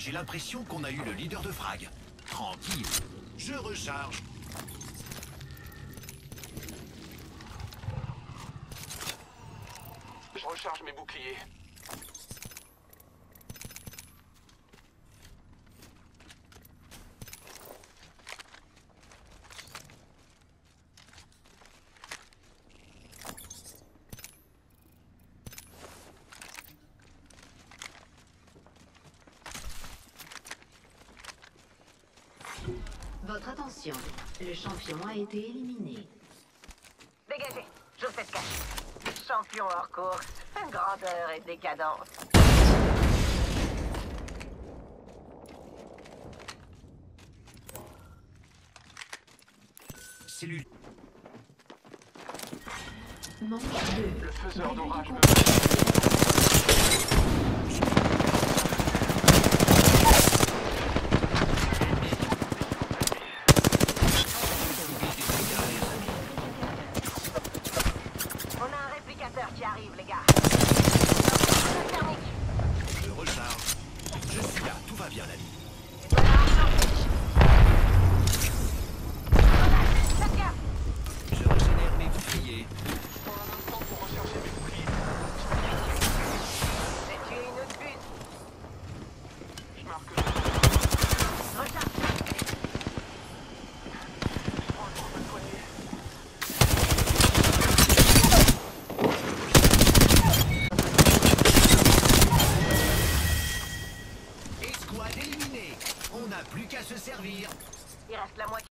J'ai l'impression qu'on a eu le leader de frag. Tranquille. Je recharge. Je recharge mes boucliers. Votre attention, le champion a été éliminé. Dégagez, je fais cache. Champion hors course, grandeur et décadence. Cellule. Manque 2. Le faiseur d'orage me... On a un réplicateur qui arrive, les gars. Je recharge. Je suis là, tout va bien la vie. Je régénère mes boucliers. Pour un instant pour recharger mes boucliers. J'ai tué une autre buse. Je marque le... Recharge. Je prends le temps de me soigner. Escouade éliminée. On n'a plus qu'à se servir. Il reste la moitié.